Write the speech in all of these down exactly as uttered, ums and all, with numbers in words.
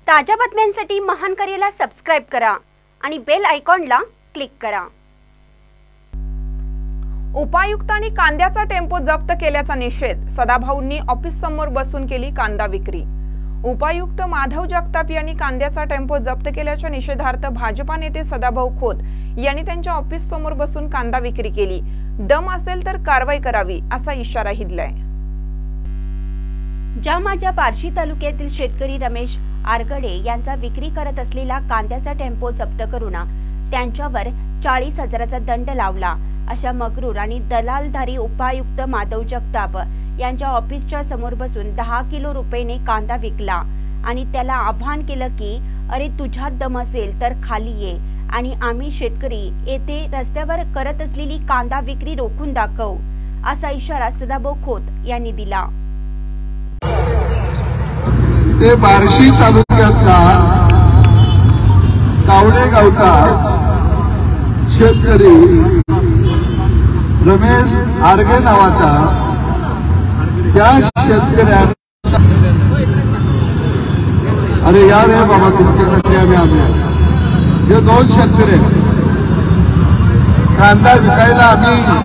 ताज्या बातम्यांसाठी महान करेला सबस्क्राइब करा आणि बेल आयकॉनला क्लिक करा। उपायुक्तांनी कांद्याचा टेम्पो जप्त केल्याचा निषेध सदाभाऊंनी ऑफिस समोर बसून केली कांदा विक्री। उपायुक्त माधव जगताप यांनी कांद्याचा टेम्पो जप्त केल्याच्या निषेधार्थ भाजपा नेते सदाभाऊ खोत यांनी त्यांच्या ऑफिस समोर बसून कांदा विक्री केली। दम असेल तर कारवाई करावी असा इशारा दिलाय। ज्या माझ्या बार्शी तालुक्यातील शेतकरी रमेश आरगडे यांचा विक्री करत असलेला कांद्याचा टेम्पो जप्त करून त्यांच्यावर चाळीस हजाराचा दंड लावला अशा मगरूर आणि दलालधारी उपायुक्त माधव जगताप यांच्या ऑफिसच्या समोर बसून दहा किलो रुपयाने कांदा विकला आणि त्याला आव्हान केलं की अरे तुझ्यात दम असेल तर खाली ये आणि आम्ही शेतकरी येथे रस्त्यावर करत असलेली कांदा विक्री रोखून दाखव असा इशारा सदाभाऊ खोत यांनी दिला। ते बार्शी तालुक्यातला कावडे गावचा शेतकरी रमेश आरगे नावाचा त्या शेतकऱ्या अरे यार रे बाबा तुमच्याकडे आम्ही आम्ही हे दोन शेतकरी कांदा विकायला आम्ही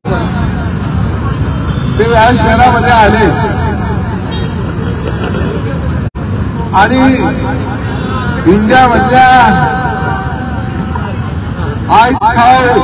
ते या शहरामध्ये आले आणि इंडियामधल्या आय खाऊ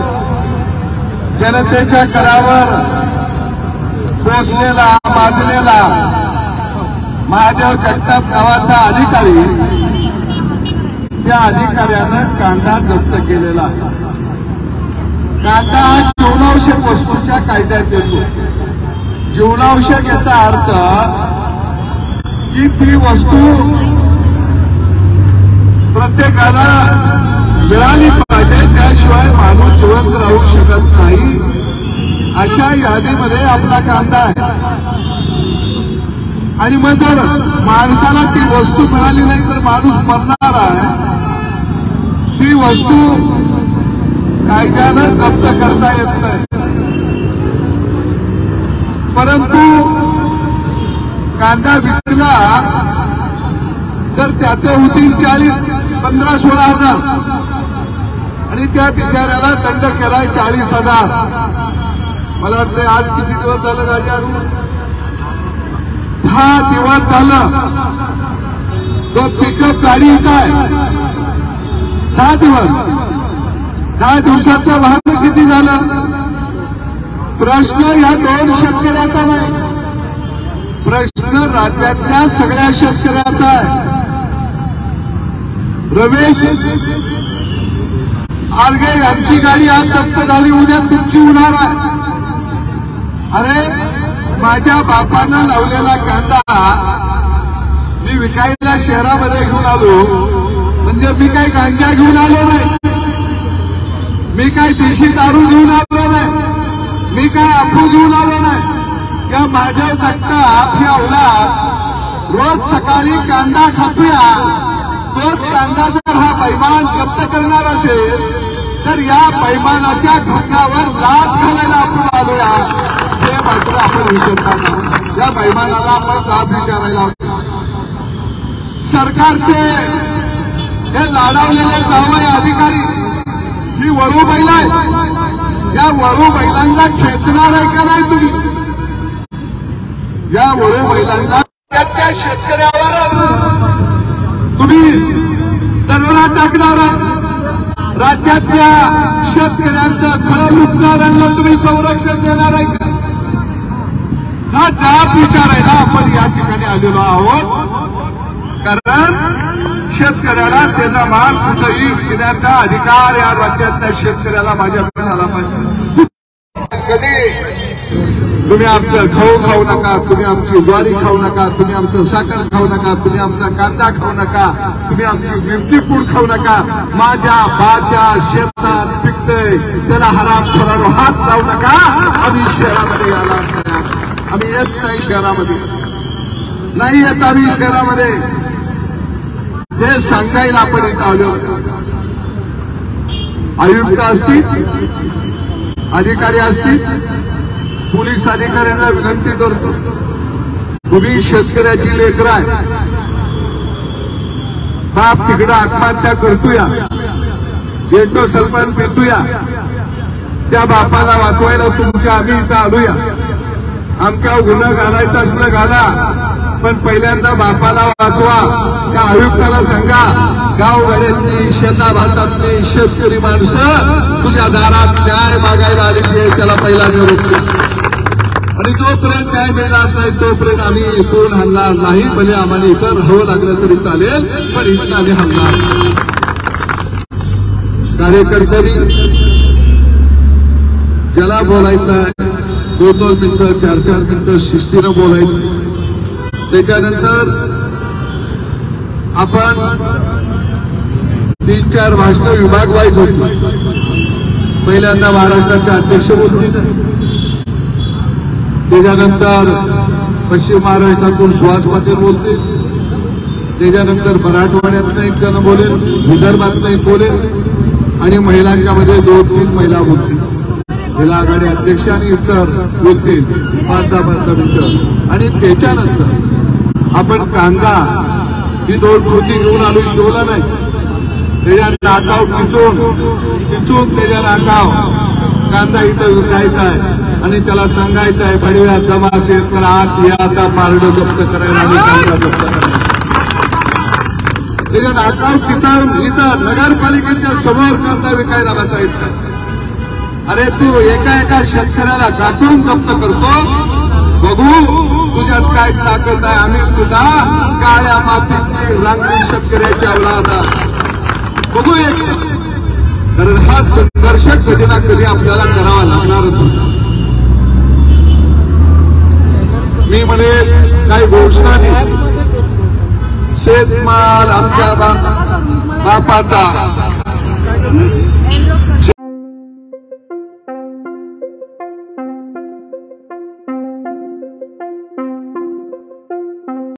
जनतेच्या करावर पोचलेला माजलेला महादेव जगताप नावाचा अधिकारी त्या अधिकाऱ्यानं कांदा जप्त केलेला। कांदा हा जीवनावश्यक वस्तूच्या कायद्यात येतो। जीवनावश्यक याचा अर्थ की ती वस्तू प्रत्येकाला मिळाली पाहिजे, त्याशिवाय माणूस जिवंत राहू शकत नाही अशा यादीमध्ये आपला कांदा आहे। आणि मग जर माणसाला ती वस्तू मिळाली नाही तर माणूस मरणार आहे। ती वस्तू कायद्यानं जप्त करता येत नाही, परंतु कांदा विकला तर त्याचं होतील चाळीस पंधरा सोळा हजार आणि त्या बिचाऱ्याला दंड केलाय चाळीस हजार। मला वाटतं आज किती दिवस झालं गाडी आणून दहा दिवस झालं तो पिकअप गाडी येत आहे। दहा दिवस दहा दिवसाचं वाहन किती झालं? प्रश्न ह्या दोन शेतकऱ्याचा नाही, प्रश्न राज्यातल्या सगळ्या शेतकऱ्याचा आहे। रमेश आरगे यांची गाडी आज जप्त झाली, उद्या तुमची होणार आहे। अरे माझ्या बापानं लावलेला कांदा मी विकायला शहरामध्ये घेऊन आलो म्हणजे मी काही गांजा घेऊन आलो नाही, मी काही देशी दारू घेऊन आलो नाही, मी काही अफू घेऊन आलो नाही। या माझ्या जगताप ही औलाद रोज सकाळी कांदा खातोया, तोच कांदा जर हा बैमान जप्त करणार असेल तर या बैमानाच्या ढोक्यावर लाथ घालायला आपण आलोया। हे मात्र आपण विसरणार, या बैमानाला आपण जाब विचारायला। सरकारचे हे लाडावलेले जावई अधिकारी ही वळू बैल आहे, या वळू बैलांना खेचणार आहे का नाही तुम्ही? या वळू बैलांना त्या शेतकऱ्यावर तुम्ही दरोडा टाकणार आहे, राज्यातल्या शेतकऱ्यांचं खरं लुटणाऱ्यांना तुम्ही संरक्षण देणार आहे का? हा जाब विचारायला आपण या ठिकाणी आलेलो आहोत, कारण शेतकऱ्याला त्याचा माल कुठेही विकण्याचा अधिकार या राज्यातल्या शेतकऱ्याला माझ्याकडे आला पाहिजे। कधी तुम्ही आमचं गहू खाऊ नका, तुम्ही आमची ज्वारी खाऊ नका, तुम्ही आमचं साखर खाऊ नका, तुम्ही आमचा कांदा खाऊ नका, तुम्ही आमची मिरची पूड खाऊ नका। माझ्या बाच्या शेतात पिकतंय त्याला हराम खोरानो हात लावू नका। आम्ही शहरामध्ये याला आम्ही येत नाही, शहरामध्ये नाही येत आम्ही शहरामध्ये, हे सांगायला आपण इथं आलो। आयुक्त असतील, अधिकारी असतील, पोलीस अधिकाऱ्यांना विनंती करतो, तुम्ही शेतकऱ्याची लेकरं आहे, बाप तिकडं आत्महत्या करतोया, गेटो सलमान पितोया, त्या बापाला वाचवायला तुमच्या आम्ही इथं आलोया. आमच्या गुन्हा घालायचा असलं घाला, पण पहिल्यांदा बापाला वाचवा. त्या आयुक्ताला सांगा, गावगाड्यातली शेता भातातली शेतकरी माणसं तुझ्या दारात न्याय मागायला आली की त्याला पहिला निरोप द्या. आणि जोपर्यंत न्याय मिळणार नाही तोपर्यंत आम्ही इथून हलणार नाही. भले आम्हाला इतर राहावं लागलं तरी चालेल, पण इथं आम्ही हलणार. कार्यकर्त्यांनी ज्याला बोलायचं दोन दोन मिनिटं चार चार मिनिटं शिस्तीनं बोलायचं. त्याच्यानंतर आपण तीन चार भाषणं विभाग वाईज होती. पहिल्यांदा महाराष्ट्राचे अध्यक्ष बोलतील, त्याच्यानंतर पश्चिम महाराष्ट्रातून सुहास पाटील बोलतील, त्याच्यानंतर मराठवाड्यातनं एक जण बोलेल, विदर्भातनं एक बोलेल आणि महिलांच्या मध्ये दोन तीन महिला बोलतील. महिला आघाडी अध्यक्ष आणि इतर बोलतील पाच दहा पाच दहा मिनिटं. आणि त्याच्यानंतर आपण कांदा ही दोन कृती घेऊन आलो, शिवला नाही. त्याच्या नाकाव टिचून टिचून त्याच्या नाकाव कांदा इथं विकायचा आहे आणि त्याला सांगायचं आहे भडव्या जमा शेतकरी आत या, आता पारडं जप्त करायला आणि कांदा जप्त करायला. त्याच्या नाकाव टिचावून इथं नगरपालिकेच्या समोर कांदा विकायला बसायचा. अरे तू एका एका शेतकऱ्याला गाठून जप्त करतो, बघू तुझ्यात काय ताकद आहे. आम्ही सुद्धा काळ्या मातीतली रांगडी शेतकऱ्याची औलाद आहे, बघू एक. कारण हा संघर्ष कधी ना कधी आपल्याला करावा लागणारच होता. मी म्हणेल काही घोषणा नाही. शेतमाल आमच्या बापाचा